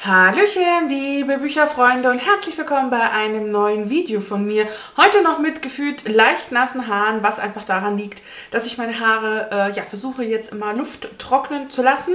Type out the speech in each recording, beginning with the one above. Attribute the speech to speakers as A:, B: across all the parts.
A: Hallöchen, liebe Bücherfreunde und herzlich willkommen bei einem neuen Video von mir. Heute noch mit gefühlt leicht nassen Haaren, was einfach daran liegt, dass ich meine Haare versuche jetzt immer Luft trocknen zu lassen.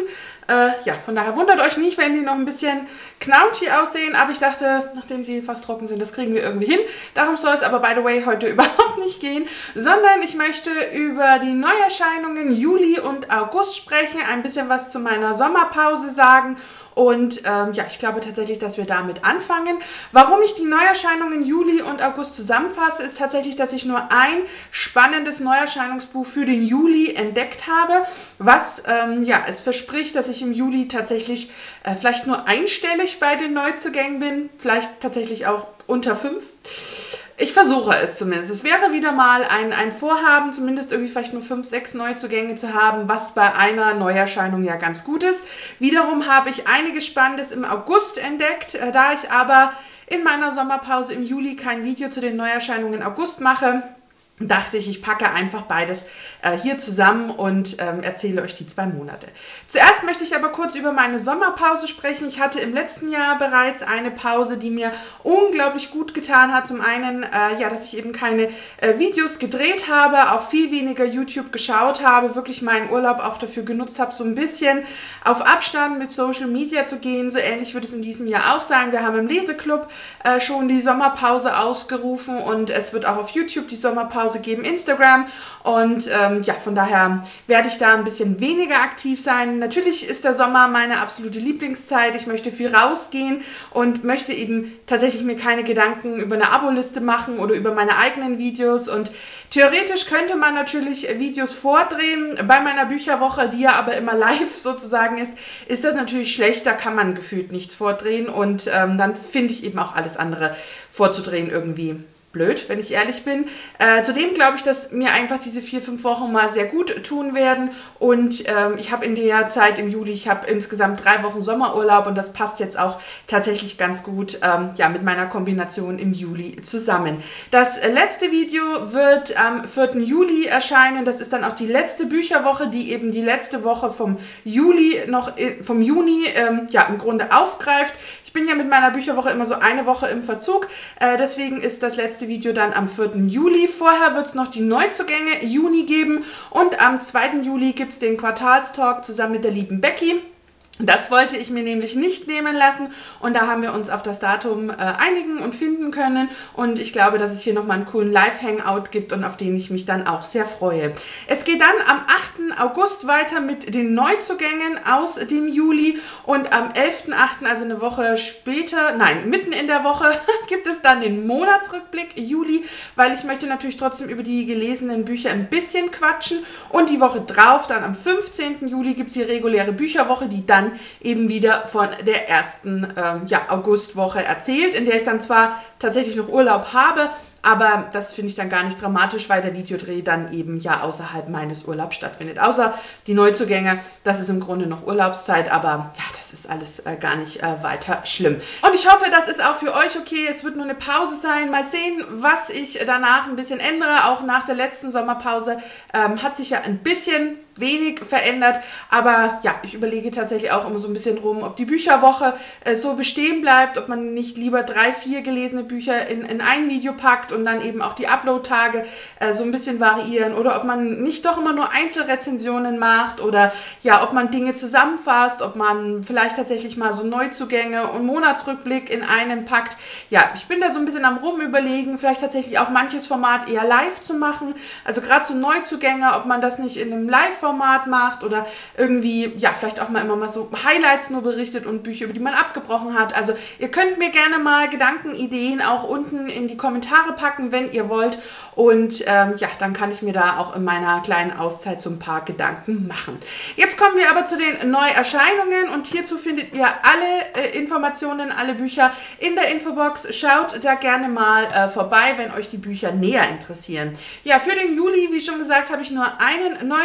A: Von daher wundert euch nicht, wenn die noch ein bisschen knautig aussehen, aber ich dachte, nachdem sie fast trocken sind, das kriegen wir irgendwie hin. Darum soll es aber, by the way, heute überhaupt nicht gehen, sondern ich möchte über die Neuerscheinungen Juli und August sprechen, ein bisschen was zu meiner Sommerpause sagen. Und ich glaube tatsächlich, dass wir damit anfangen. Warum ich die Neuerscheinungen Juli und August zusammenfasse, ist tatsächlich, dass ich nur ein spannendes Neuerscheinungsbuch für den Juli entdeckt habe, was es verspricht, dass ich im Juli tatsächlich vielleicht nur einstellig bei den Neuzugängen bin, vielleicht tatsächlich auch unter 5. Ich versuche es zumindest. Es wäre wieder mal ein Vorhaben, zumindest irgendwie vielleicht nur 5, 6 Neuzugänge zu haben, was bei einer Neuerscheinung ja ganz gut ist. Wiederum habe ich einiges Spannendes im August entdeckt, da ich aber in meiner Sommerpause im Juli kein Video zu den Neuerscheinungen im August mache, dachte ich, ich packe einfach beides hier zusammen und erzähle euch die 2 Monate. Zuerst möchte ich aber kurz über meine Sommerpause sprechen. Ich hatte im letzten Jahr bereits eine Pause, die mir unglaublich gut getan hat. Zum einen, dass ich eben keine Videos gedreht habe, auch viel weniger YouTube geschaut habe, wirklich meinen Urlaub auch dafür genutzt habe, so ein bisschen auf Abstand mit Social Media zu gehen. So ähnlich wird es in diesem Jahr auch sein. Wir haben im Leseclub schon die Sommerpause ausgerufen und es wird auch auf YouTube die Sommerpause geben, Instagram, und von daher werde ich da ein bisschen weniger aktiv sein. Natürlich ist der Sommer meine absolute Lieblingszeit. Ich möchte viel rausgehen und möchte eben tatsächlich mir keine Gedanken über eine Aboliste machen oder über meine eigenen Videos, und theoretisch könnte man natürlich Videos vordrehen. Bei meiner Bücherwoche, die ja aber immer live sozusagen ist das natürlich schlecht, da kann man gefühlt nichts vordrehen, und dann finde ich eben auch alles andere vorzudrehen irgendwie blöd, wenn ich ehrlich bin. Zudem glaube ich, dass mir einfach diese 4, 5 Wochen mal sehr gut tun werden, und ich habe in der Zeit im Juli, ich habe insgesamt 3 Wochen Sommerurlaub, und das passt jetzt auch tatsächlich ganz gut mit meiner Kombination im Juli zusammen. Das letzte Video wird am 4. Juli erscheinen. Das ist dann auch die letzte Bücherwoche, die eben die letzte Woche vom Juni im Grunde aufgreift. Ich bin ja mit meiner Bücherwoche immer so eine Woche im Verzug, deswegen ist das letzte Video dann am 4. Juli. Vorher wird es noch die Neuzugänge Juni geben, und am 2. Juli gibt es den Quartalstalk zusammen mit der lieben Becky. Das wollte ich mir nämlich nicht nehmen lassen, und da haben wir uns auf das Datum einigen und finden können, und ich glaube, dass es hier nochmal einen coolen Live-Hangout gibt und auf den ich mich dann auch sehr freue. Es geht dann am 8. August weiter mit den Neuzugängen aus dem Juli, und am 11.8., also eine Woche später, nein, mitten in der Woche, gibt es dann den Monatsrückblick Juli, weil ich möchte natürlich trotzdem über die gelesenen Bücher ein bisschen quatschen, und die Woche drauf, dann am 15. Juli, gibt es die reguläre Bücherwoche, die dann eben wieder von der ersten Augustwoche erzählt, in der ich dann zwar tatsächlich noch Urlaub habe, aber das finde ich dann gar nicht dramatisch, weil der Videodreh dann eben außerhalb meines Urlaubs stattfindet. Außer die Neuzugänge, das ist im Grunde noch Urlaubszeit, aber das ist alles gar nicht weiter schlimm. Und ich hoffe, das ist auch für euch okay. Es wird nur eine Pause sein. Mal sehen, was ich danach ein bisschen ändere. Auch nach der letzten Sommerpause hat sich ja ein bisschen wenig verändert, aber ich überlege tatsächlich auch immer so ein bisschen rum, ob die Bücherwoche so bestehen bleibt, ob man nicht lieber 3, 4 gelesene Bücher in ein Video packt und dann eben auch die Upload-Tage so ein bisschen variieren, oder ob man nicht doch immer nur Einzelrezensionen macht, oder ob man Dinge zusammenfasst, ob man vielleicht tatsächlich mal so Neuzugänge und Monatsrückblick in einen packt. Ich bin da so ein bisschen am Rumüberlegen, vielleicht tatsächlich auch manches Format eher live zu machen, also gerade so Neuzugänge, ob man das nicht in einem Live-Format macht oder irgendwie, vielleicht auch mal immer mal so Highlights nur berichtet und Bücher, über die man abgebrochen hat. Also ihr könnt mir gerne mal Gedanken, Ideen auch unten in die Kommentare packen, wenn ihr wollt, und dann kann ich mir da auch in meiner kleinen Auszeit so ein paar Gedanken machen. Jetzt kommen wir aber zu den Neuerscheinungen, und hierzu findet ihr alle Informationen, alle Bücher in der Infobox. Schaut da gerne mal vorbei, wenn euch die Bücher näher interessieren. Für den Juli, wie schon gesagt, habe ich nur einen Neuzugang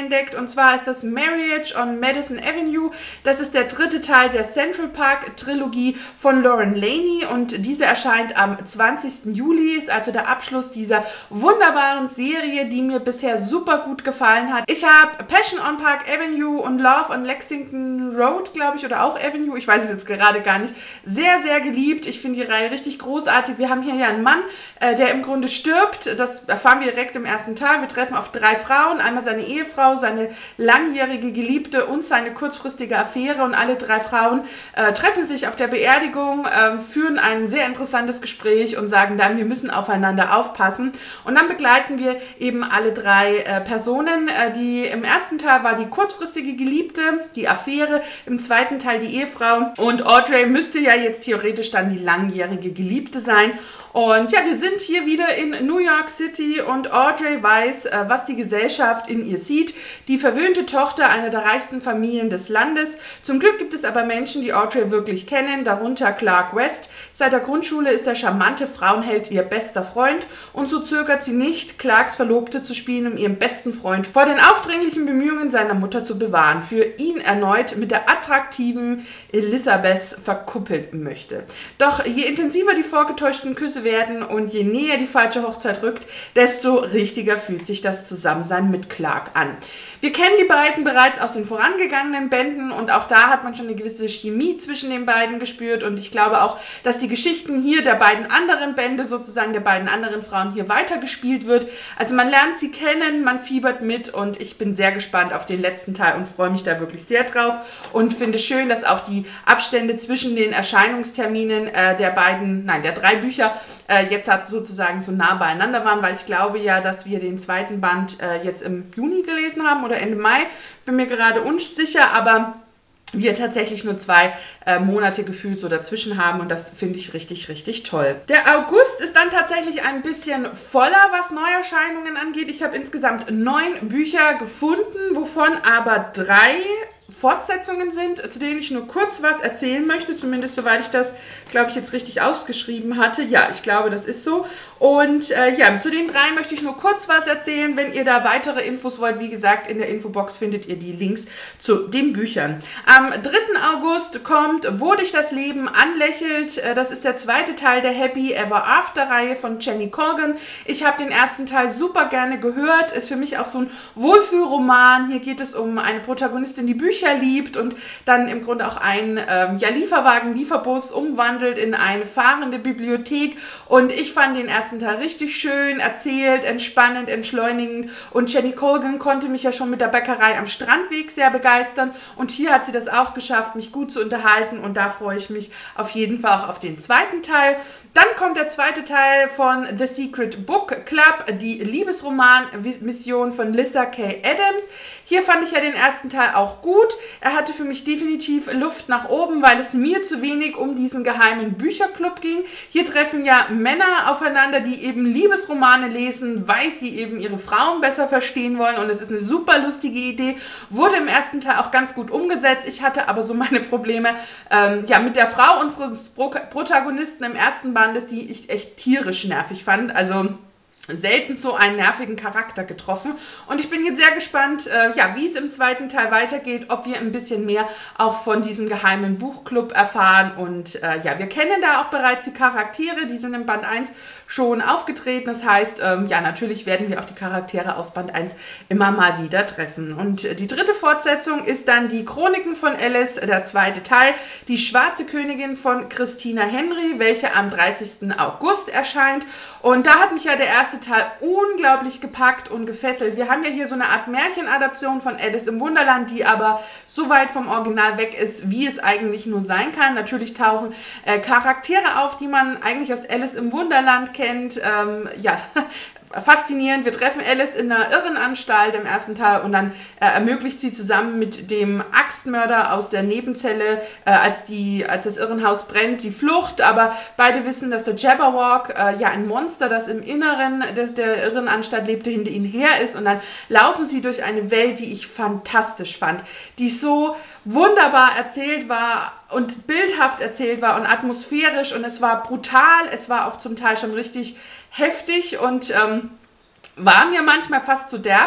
A: entdeckt, und zwar ist das Marriage on Madison Avenue. Das ist der dritte Teil der Central Park Trilogie von Lauren Laney und diese erscheint am 20. Juli, ist also der Abschluss dieser wunderbaren Serie, die mir bisher super gut gefallen hat. Ich habe Passion on Park Avenue und Love on Lexington Road, glaube ich, oder auch Avenue, ich weiß es jetzt gerade gar nicht, sehr, sehr geliebt. Ich finde die Reihe richtig großartig. Wir haben hier ja einen Mann, der im Grunde stirbt. Das erfahren wir direkt im ersten Teil. Wir treffen auf 3 Frauen. Einmal seine Ehefrau, seine langjährige Geliebte und seine kurzfristige Affäre. Und alle 3 Frauen treffen sich auf der Beerdigung, führen ein sehr interessantes Gespräch und sagen dann, wir müssen aufeinander aufpassen. Und dann begleiten wir eben alle 3 Personen. Die im ersten Teil war die kurzfristige Geliebte, die Affäre, im zweiten Teil die Ehefrau. Und Audrey müsste ja jetzt theoretisch dann die langjährige Geliebte sein. Und ja, wir sind hier wieder in New York City und Audrey weiß, was die Gesellschaft in ihr sieht. Die verwöhnte Tochter einer der reichsten Familien des Landes. Zum Glück gibt es aber Menschen, die Audrey wirklich kennen, darunter Clark West. Seit der Grundschule ist der charmante Frauenheld ihr bester Freund und so zögert sie nicht, Clarks Verlobte zu spielen, um ihren besten Freund vor den aufdringlichen Bemühungen seiner Mutter zu bewahren, für ihn erneut mit der attraktiven Elizabeth verkuppeln möchte. Doch je intensiver die vorgetäuschten Küsse werden und je näher die falsche Hochzeit rückt, desto richtiger fühlt sich das Zusammensein mit Clark an. Wir kennen die beiden bereits aus den vorangegangenen Bänden und auch da hat man schon eine gewisse Chemie zwischen den beiden gespürt und ich glaube auch, dass die Geschichten hier der beiden anderen Bände, sozusagen der beiden anderen Frauen, hier weitergespielt wird. Also man lernt sie kennen, man fiebert mit und ich bin sehr gespannt auf den letzten Teil und freue mich da wirklich sehr drauf und finde schön, dass auch die Abstände zwischen den Erscheinungsterminen der 3 Bücher jetzt halt sozusagen so nah beieinander waren, weil ich glaube ja, dass wir den zweiten Band jetzt im Juni gelesen haben oder Ende Mai, bin mir gerade unsicher, aber wir tatsächlich nur 2 Monate gefühlt so dazwischen haben und das finde ich richtig, richtig toll. Der August ist dann tatsächlich ein bisschen voller, was Neuerscheinungen angeht. Ich habe insgesamt 9 Bücher gefunden, wovon aber 3 Fortsetzungen sind, zu denen ich nur kurz was erzählen möchte, zumindest soweit ich das, glaube ich, jetzt richtig ausgeschrieben hatte. Ja, ich glaube, das ist so. Und ja, zu den 3 möchte ich nur kurz was erzählen. Wenn ihr da weitere Infos wollt, wie gesagt, in der Infobox findet ihr die Links zu den Büchern. Am 3. August kommt Wo dich das Leben anlächelt. Das ist der zweite Teil der Happy Ever After Reihe von Jenny Colgan. Ich habe den ersten Teil super gerne gehört. Ist für mich auch so ein Wohlfühlroman. Hier geht es um eine Protagonistin, die Bücher liebt und dann im Grunde auch einen Lieferbus umwandelt in eine fahrende Bibliothek. Und ich fand den ersten Teil richtig schön erzählt, entspannend, entschleunigend. Und Jenny Colgan konnte mich ja schon mit der Bäckerei am Strandweg sehr begeistern. Und hier hat sie das auch geschafft, mich gut zu unterhalten. Und da freue ich mich auf jeden Fall auch auf den zweiten Teil. Dann kommt der zweite Teil von The Secret Book Club, die Liebesroman-Mission von Lyssa Kay Adams. Hier fand ich ja den ersten Teil auch gut. Er hatte für mich definitiv Luft nach oben, weil es mir zu wenig um diesen geheimen Bücherclub ging. Hier treffen ja Männer aufeinander, die eben Liebesromane lesen, weil sie eben ihre Frauen besser verstehen wollen. Und es ist eine super lustige Idee. Wurde im ersten Teil auch ganz gut umgesetzt. Ich hatte aber so meine Probleme mit der Frau unseres Protagonisten im ersten Band, die ich echt tierisch nervig fand. Also selten so einen nervigen Charakter getroffen. Und ich bin jetzt sehr gespannt, wie es im zweiten Teil weitergeht, ob wir ein bisschen mehr auch von diesem geheimen Buchclub erfahren. Und wir kennen da auch bereits die Charaktere, die sind im Band 1 schon aufgetreten. Das heißt, natürlich werden wir auch die Charaktere aus Band 1 immer mal wieder treffen. Und die dritte Fortsetzung ist dann die Chroniken von Alice, der zweite Teil, die Schwarze Königin von Christina Henry, welche am 30. August erscheint. Und da hat mich ja der erste Teil unglaublich gepackt und gefesselt. Wir haben ja hier so eine Art Märchenadaption von Alice im Wunderland, die aber so weit vom Original weg ist, wie es eigentlich nur sein kann. Natürlich tauchen Charaktere auf, die man eigentlich aus Alice im Wunderland kennt. Faszinierend. Wir treffen Alice in einer Irrenanstalt im ersten Teil und dann ermöglicht sie zusammen mit dem Axtmörder aus der Nebenzelle, als das Irrenhaus brennt, die Flucht. Aber beide wissen, dass der Jabberwock ein Monster, das im Inneren der Irrenanstalt lebte, hinter ihnen her ist. Und dann laufen sie durch eine Welt, die ich fantastisch fand, die so wunderbar erzählt war und bildhaft erzählt war und atmosphärisch und es war brutal, es war auch zum Teil schon richtig heftig und war mir manchmal fast zu derb,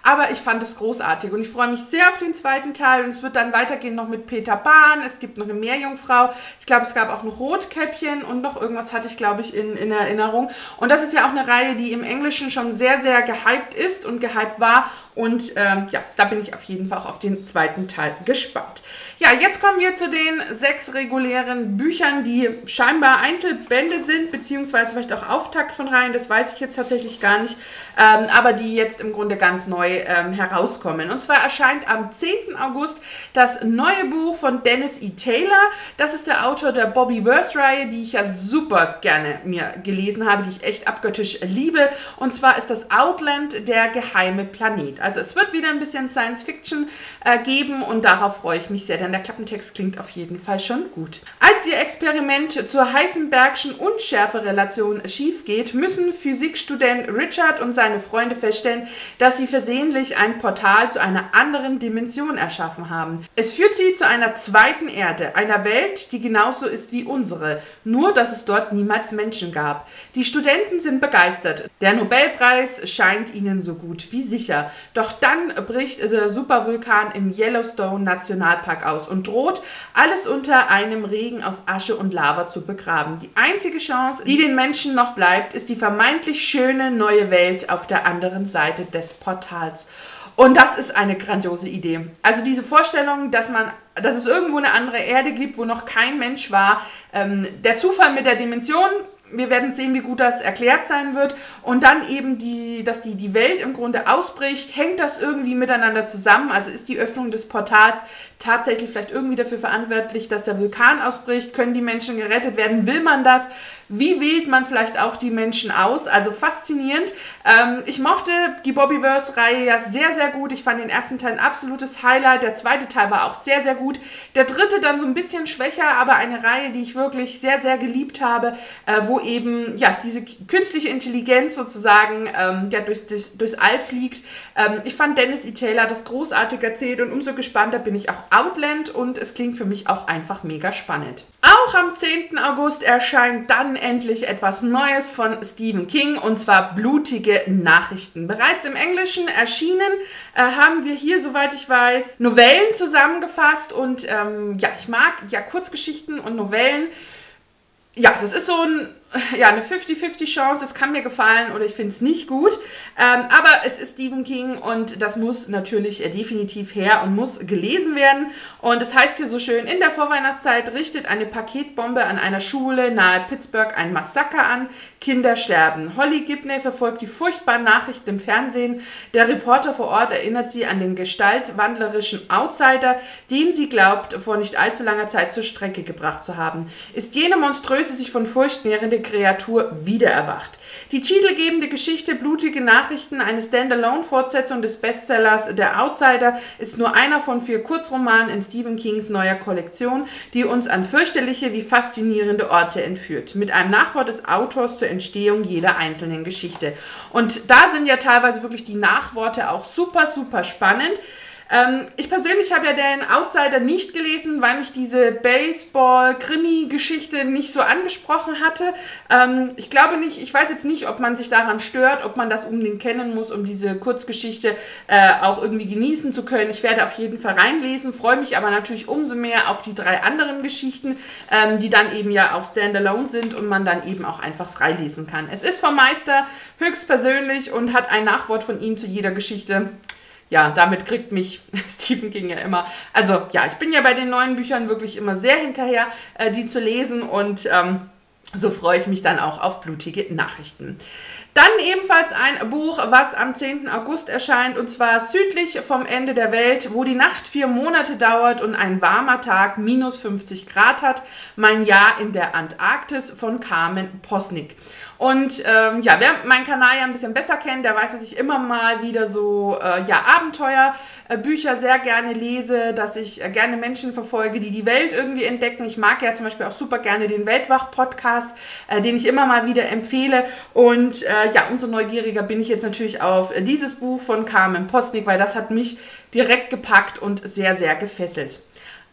A: aber ich fand es großartig und ich freue mich sehr auf den zweiten Teil und es wird dann weitergehen noch mit Peter Pan, es gibt noch eine Meerjungfrau, ich glaube, es gab auch noch Rotkäppchen und noch irgendwas hatte ich, glaube ich, in Erinnerung. Und das ist ja auch eine Reihe, die im Englischen schon sehr, sehr gehypt ist und gehypt war und ja, da bin ich auf jeden Fall auch auf den zweiten Teil gespannt. Ja, jetzt kommen wir zu den 6 regulären Büchern, die scheinbar Einzelbände sind, beziehungsweise vielleicht auch Auftakt von Reihen, das weiß ich jetzt tatsächlich gar nicht, aber die jetzt im Grunde ganz neu herauskommen. Und zwar erscheint am 10. August das neue Buch von Dennis E. Taylor. Das ist der Autor der Bobbyverse-Reihe, die ich ja super gerne mir gelesen habe, die ich echt abgöttisch liebe. Und zwar ist das Outland, der geheime Planet. Also es wird wieder ein bisschen Science-Fiction geben und darauf freue ich mich sehr, denn der Klappentext klingt auf jeden Fall schon gut. Als ihr Experiment zur Heisenbergschen Unschärferelation schief geht, müssen Physikstudent Richard und seine Freunde feststellen, dass sie versehentlich ein Portal zu einer anderen Dimension erschaffen haben. Es führt sie zu einer zweiten Erde, einer Welt, die genauso ist wie unsere, nur dass es dort niemals Menschen gab. Die Studenten sind begeistert. Der Nobelpreis scheint ihnen so gut wie sicher. Doch dann bricht der Supervulkan im Yellowstone Nationalpark aus und droht, alles unter einem Regen aus Asche und Lava zu begraben. Die einzige Chance, die den Menschen noch bleibt, ist die vermeintlich schöne neue Welt auf der anderen Seite des Portals. Und das ist eine grandiose Idee. Also diese Vorstellung, dass es irgendwo eine andere Erde gibt, wo noch kein Mensch war, der Zufall mit der Dimension, wir werden sehen, wie gut das erklärt sein wird. Und dann eben, dass die Welt im Grunde ausbricht. Hängt das irgendwie miteinander zusammen? Also ist die Öffnung des Portals tatsächlich vielleicht irgendwie dafür verantwortlich, dass der Vulkan ausbricht? Können die Menschen gerettet werden? Will man das? Wie wählt man vielleicht auch die Menschen aus? Also faszinierend. Ich mochte die Bobbyverse-Reihe ja sehr, sehr gut. Ich fand den ersten Teil ein absolutes Highlight. Der zweite Teil war auch sehr, sehr gut. Der dritte dann so ein bisschen schwächer, aber eine Reihe, die ich wirklich sehr, sehr geliebt habe, wo eben ja diese künstliche Intelligenz sozusagen ja, durchs All fliegt. Ich fand Dennis E. Taylor das großartig erzählt und umso gespannter bin ich auf Outland und es klingt für mich auch einfach mega spannend. Auch am 10. August erscheint dann endlich etwas Neues von Stephen King und zwar Blutige Nachrichten. Bereits im Englischen erschienen haben wir hier, soweit ich weiß, Novellen zusammengefasst und ja, ich mag ja Kurzgeschichten und Novellen. Ja, das ist so eine 50-50 Chance, es kann mir gefallen oder ich finde es nicht gut, aber es ist Stephen King und das muss natürlich definitiv her und muss gelesen werden und es heißt hier so schön, in der Vorweihnachtszeit richtet eine Paketbombe an einer Schule nahe Pittsburgh ein Massaker an, Kinder sterben. Holly Gibney verfolgt die furchtbaren Nachrichten im Fernsehen, der Reporter vor Ort erinnert sie an den gestaltwandlerischen Outsider, den sie glaubt, vor nicht allzu langer Zeit zur Strecke gebracht zu haben. Ist jene monströse, sich von Furcht nährende Kreatur wieder erwacht. Die titelgebende Geschichte Blutige Nachrichten, eine Standalone-Fortsetzung des Bestsellers Der Outsider, ist nur einer von 4 Kurzromanen in Stephen Kings neuer Kollektion, die uns an fürchterliche wie faszinierende Orte entführt. Mit einem Nachwort des Autors zur Entstehung jeder einzelnen Geschichte. Und da sind ja teilweise wirklich die Nachworte auch super, super spannend. Ich persönlich habe ja den Outsider nicht gelesen, weil mich diese Baseball-Krimi-Geschichte nicht so angesprochen hatte. Ich glaube nicht, ich weiß jetzt nicht, ob man sich daran stört, ob man das unbedingt kennen muss, um diese Kurzgeschichte auch irgendwie genießen zu können. Ich werde auf jeden Fall reinlesen, freue mich aber natürlich umso mehr auf die 3 anderen Geschichten, die dann eben ja auch Standalone sind und man dann eben auch einfach freilesen kann. Es ist vom Meister höchstpersönlich und hat ein Nachwort von ihm zu jeder Geschichte. Ja, damit kriegt mich Stephen King ja immer. Also ja, ich bin ja bei den neuen Büchern wirklich immer sehr hinterher, die zu lesen und so freue ich mich dann auch auf Blutige Nachrichten. Dann ebenfalls ein Buch, was am 10. August erscheint, und zwar Südlich vom Ende der Welt, wo die Nacht 4 Monate dauert und ein warmer Tag minus 50 Grad hat. Mein Jahr in der Antarktis von Carmen Posnick. Und ja, wer meinen Kanal ja ein bisschen besser kennt, der weiß, dass ich immer mal wieder so ja, Abenteuerbücher sehr gerne lese, dass ich gerne Menschen verfolge, die die Welt irgendwie entdecken. Ich mag ja zum Beispiel auch super gerne den Weltwach-Podcast, den ich immer mal wieder empfehle. Und ja, umso neugieriger bin ich jetzt natürlich auf dieses Buch von Carmen Posnick, weil das hat mich direkt gepackt und sehr, sehr gefesselt.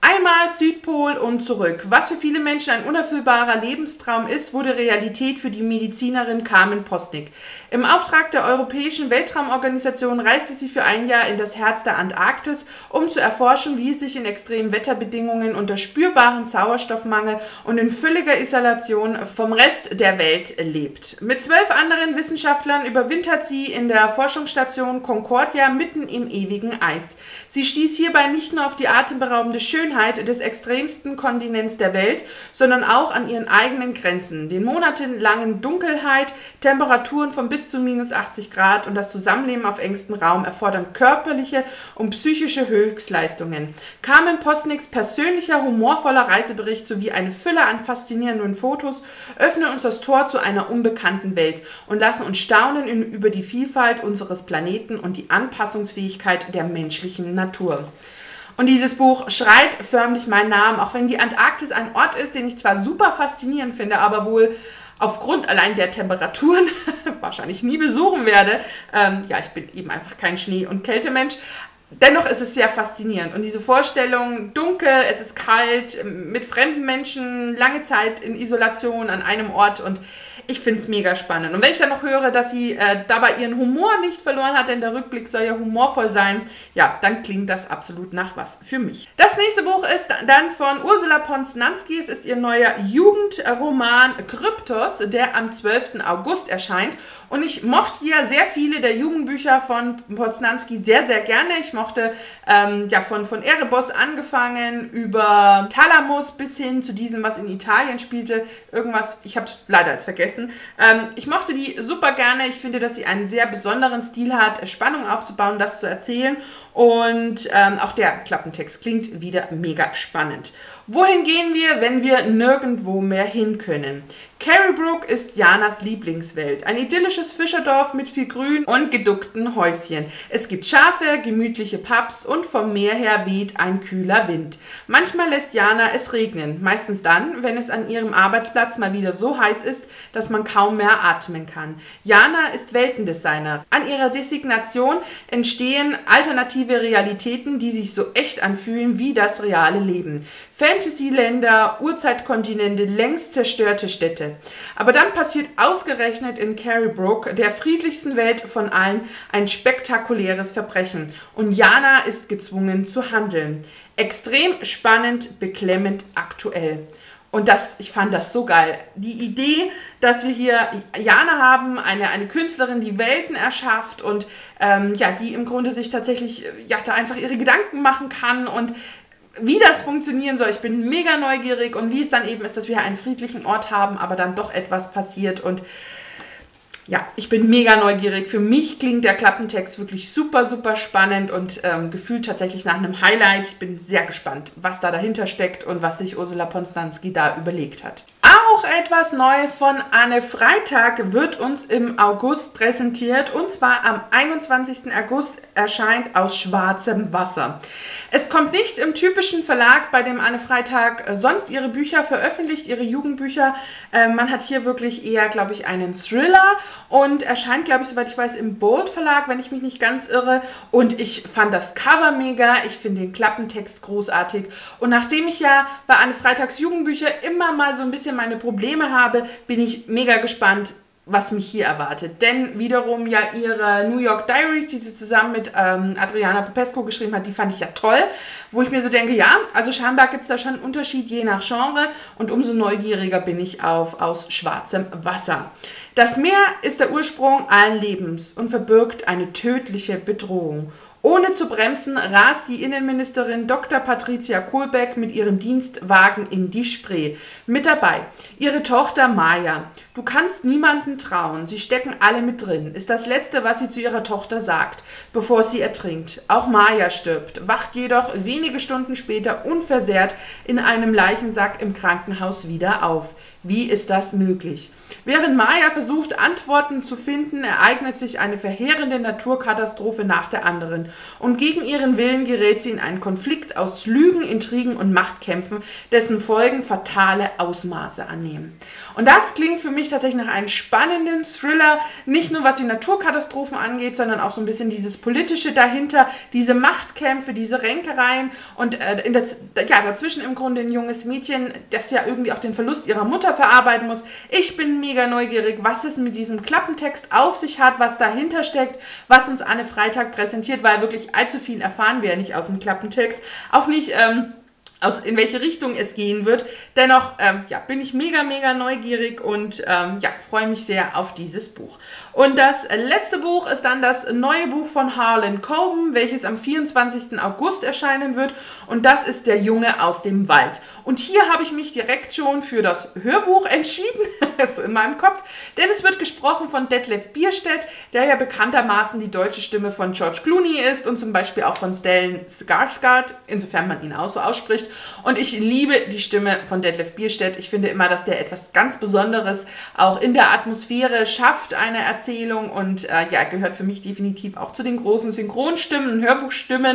A: Einmal Südpol und zurück. Was für viele Menschen ein unerfüllbarer Lebenstraum ist, wurde Realität für die Medizinerin Carmen Posnick. Im Auftrag der Europäischen Weltraumorganisation reiste sie für ein Jahr in das Herz der Antarktis, um zu erforschen, wie es sich in extremen Wetterbedingungen unter spürbaren Sauerstoffmangel und in völliger Isolation vom Rest der Welt lebt. Mit 12 anderen Wissenschaftlern überwintert sie in der Forschungsstation Concordia mitten im ewigen Eis. Sie stieß hierbei nicht nur auf die atemberaubende Schönheit des extremsten Kontinents der Welt, sondern auch an ihren eigenen Grenzen. Den monatelangen Dunkelheit, Temperaturen von bis zu -80 Grad und das Zusammenleben auf engstem Raum erfordern körperliche und psychische Höchstleistungen. Carmen Posnicks persönlicher, humorvoller Reisebericht sowie eine Fülle an faszinierenden Fotos öffnen uns das Tor zu einer unbekannten Welt und lassen uns staunen über die Vielfalt unseres Planeten und die Anpassungsfähigkeit der menschlichen Natur. Und dieses Buch schreit förmlich meinen Namen, auch wenn die Antarktis ein Ort ist, den ich zwar super faszinierend finde, aber wohl aufgrund allein der Temperaturen wahrscheinlich nie besuchen werde. Ja, ich bin eben einfach kein Schnee- und Kältemensch. Dennoch ist es sehr faszinierend und diese Vorstellung, dunkel, es ist kalt, mit fremden Menschen, lange Zeit in Isolation an einem Ort und ich finde es mega spannend. Und wenn ich dann noch höre, dass sie dabei ihren Humor nicht verloren hat, denn der Rückblick soll ja humorvoll sein, ja, dann klingt das absolut nach was für mich. Das nächste Buch ist dann von Ursula Posnanski. Es ist ihr neuer Jugendroman Kryptos, der am 12. August erscheint. Und ich mochte ja sehr viele der Jugendbücher von Posnanski sehr, sehr gerne. Ich mochte ja von Erebos angefangen über Thalamus bis hin zu diesem, was in Italien spielte. Irgendwas, ich habe es leider jetzt vergessen. Ich mochte die super gerne. Ich finde, dass sie einen sehr besonderen Stil hat, Spannung aufzubauen, das zu erzählen. Und auch der Klappentext klingt wieder mega spannend. Wohin gehen wir, wenn wir nirgendwo mehr hin können? Carrybrook ist Janas Lieblingswelt. Ein idyllisches Fischerdorf mit viel Grün und geduckten Häuschen. Es gibt Schafe, gemütliche Pubs und vom Meer her weht ein kühler Wind. Manchmal lässt Jana es regnen, meistens dann, wenn es an ihrem Arbeitsplatz mal wieder so heiß ist, dass man kaum mehr atmen kann. Jana ist Weltendesigner. An ihrer Designation entstehen alternative Realitäten, die sich so echt anfühlen wie das reale Leben. Fantasyländer, Urzeitkontinente, längst zerstörte Städte. Aber dann passiert ausgerechnet in Carrybrook, der friedlichsten Welt von allen, ein spektakuläres Verbrechen. Und Jana ist gezwungen zu handeln. Extrem spannend, beklemmend, aktuell. Und ich fand das so geil. Die Idee, dass wir hier Jana haben, eine Künstlerin, die Welten erschafft und ja, die im Grunde sich tatsächlich ja, da einfach ihre Gedanken machen kann und wie das funktionieren soll. Ich bin mega neugierig und wie es dann eben ist, dass wir einen friedlichen Ort haben, aber dann doch etwas passiert und ja, ich bin mega neugierig. Für mich klingt der Klappentext wirklich super, super spannend und gefühlt tatsächlich nach einem Highlight. Ich bin sehr gespannt, was da dahinter steckt und was sich Ursula Posnanski da überlegt hat. Auch etwas Neues von Anne Freitag wird uns im August präsentiert und zwar am 21. August erscheint Aus schwarzem Wasser. Es kommt nicht im typischen Verlag, bei dem Anne Freitag sonst ihre Bücher veröffentlicht, ihre Jugendbücher. Man hat hier wirklich eher, glaube ich, einen Thriller und erscheint, glaube ich, soweit ich weiß, im Bold Verlag, wenn ich mich nicht ganz irre. Und ich fand das Cover mega, ich finde den Klappentext großartig. Und nachdem ich ja bei Anne Freitags Jugendbücher immer mal so ein bisschen meine Probleme habe, bin ich mega gespannt, was mich hier erwartet. Denn wiederum ja ihre New York Diaries, die sie zusammen mit Adriana Popescu geschrieben hat, die fand ich ja toll. Wo ich mir so denke, ja, also scheinbar gibt es da schon einen Unterschied je nach Genre und umso neugieriger bin ich auf Aus schwarzem Wasser. Das Meer ist der Ursprung allen Lebens und verbirgt eine tödliche Bedrohung. Ohne zu bremsen rast die Innenministerin Dr. Patricia Kulbeck mit ihrem Dienstwagen in die Spree. Mit dabei ihre Tochter Maja. Du kannst niemanden trauen, sie stecken alle mit drin, ist das Letzte, was sie zu ihrer Tochter sagt, bevor sie ertrinkt. Auch Maja stirbt, wacht jedoch wenige Stunden später unversehrt in einem Leichensack im Krankenhaus wieder auf. Wie ist das möglich? Während Maja versucht, Antworten zu finden, ereignet sich eine verheerende Naturkatastrophe nach der anderen. und gegen ihren Willen gerät sie in einen Konflikt aus Lügen, Intrigen und Machtkämpfen, dessen Folgen fatale Ausmaße annehmen. Und das klingt für mich tatsächlich nach einem spannenden Thriller, nicht nur was die Naturkatastrophen angeht, sondern auch so ein bisschen dieses Politische dahinter, diese Machtkämpfe, diese Ränkereien und dazwischen im Grunde ein junges Mädchen, das ja irgendwie auch den Verlust ihrer Mutter verarbeiten muss. Ich bin mega neugierig, was es mit diesem Klappentext auf sich hat, was dahinter steckt, was uns Anne Freitag präsentiert, weil wirklich allzu viel erfahren wir ja nicht aus dem Klappentext, auch nicht in welche Richtung es gehen wird. Dennoch bin ich mega neugierig und freue mich sehr auf dieses Buch. Und das letzte Buch ist dann das neue Buch von Harlan Coben, welches am 24. August erscheinen wird. Und das ist Der Junge aus dem Wald. Und hier habe ich mich direkt schon für das Hörbuch entschieden, das ist in meinem Kopf, denn es wird gesprochen von Detlef Bierstedt, der ja bekanntermaßen die deutsche Stimme von George Clooney ist und zum Beispiel auch von Stellan Skarsgård, insofern man ihn auch so ausspricht. Und ich liebe die Stimme von Detlef Bierstedt. Ich finde immer, dass der etwas ganz Besonderes auch in der Atmosphäre schafft, eine Erzählung. Und gehört für mich definitiv auch zu den großen Synchronstimmen, Hörbuchstimmen.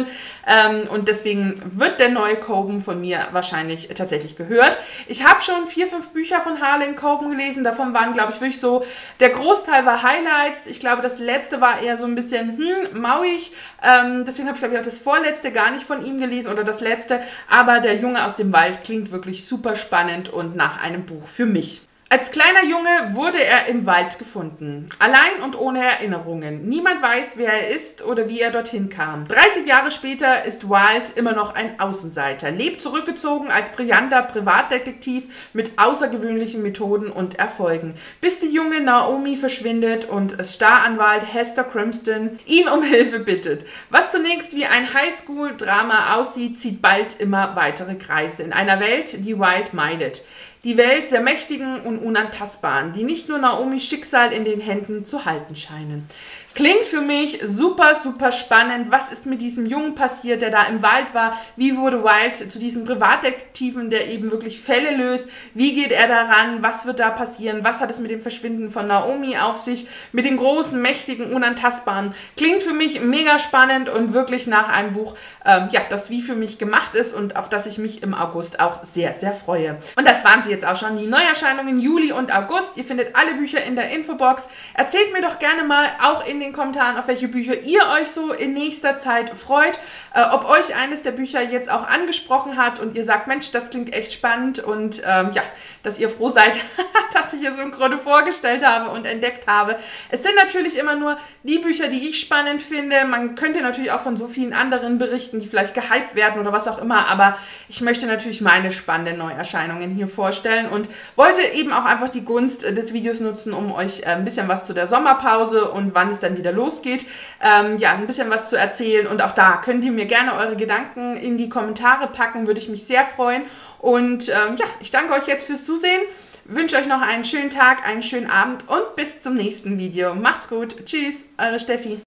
A: Und deswegen wird der neue Coben von mir wahrscheinlich tatsächlich gehört. Ich habe schon 4, 5 Bücher von Harlan Coben gelesen. Davon waren, glaube ich, wirklich so, der Großteil war Highlights. Ich glaube, das letzte war eher so ein bisschen mauig. Deswegen habe ich, glaube ich, auch das vorletzte gar nicht von ihm gelesen oder das letzte. Aber Der Junge aus dem Wald klingt wirklich super spannend und nach einem Buch für mich. Als kleiner Junge wurde er im Wald gefunden, allein und ohne Erinnerungen. Niemand weiß, wer er ist oder wie er dorthin kam. 30 Jahre später ist Wild immer noch ein Außenseiter, lebt zurückgezogen als brillanter Privatdetektiv mit außergewöhnlichen Methoden und Erfolgen, bis die junge Naomi verschwindet und Staranwalt Hester Crimson ihn um Hilfe bittet. Was zunächst wie ein Highschool-Drama aussieht, zieht bald immer weitere Kreise in einer Welt, die Wild meidet. Die Welt der Mächtigen und Unantastbaren, die nicht nur Naomis Schicksal in den Händen zu halten scheinen. Klingt für mich super spannend. Was ist mit diesem Jungen passiert, der da im Wald war? Wie wurde Wild zu diesem Privatdetektiven, der eben wirklich Fälle löst? Wie geht er daran? Was wird da passieren? Was hat es mit dem Verschwinden von Naomi auf sich? Mit den großen, mächtigen, Unantastbaren. Klingt für mich mega spannend und wirklich nach einem Buch, das wie für mich gemacht ist und auf das ich mich im August auch sehr freue. Und das waren sie jetzt auch schon, die Neuerscheinungen Juli und August. Ihr findet alle Bücher in der Infobox. Erzählt mir doch gerne mal, auch in den Kommentaren, auf welche Bücher ihr euch so in nächster Zeit freut, ob euch eines der Bücher jetzt auch angesprochen hat und ihr sagt, Mensch, das klingt echt spannend und dass ihr froh seid, dass ich es im Grunde vorgestellt habe und entdeckt habe. Es sind natürlich immer nur die Bücher, die ich spannend finde. Man könnte natürlich auch von so vielen anderen berichten, die vielleicht gehypt werden oder was auch immer, aber ich möchte natürlich meine spannenden Neuerscheinungen hier vorstellen und wollte eben auch einfach die Gunst des Videos nutzen, um euch ein bisschen was zu der Sommerpause und wann es dann wieder losgeht, ein bisschen was zu erzählen. Und auch da könnt ihr mir gerne eure Gedanken in die Kommentare packen, würde ich mich sehr freuen. Und ich danke euch jetzt fürs Zusehen, wünsche euch noch einen schönen Tag, einen schönen Abend und bis zum nächsten Video. Macht's gut, tschüss, eure Steffi.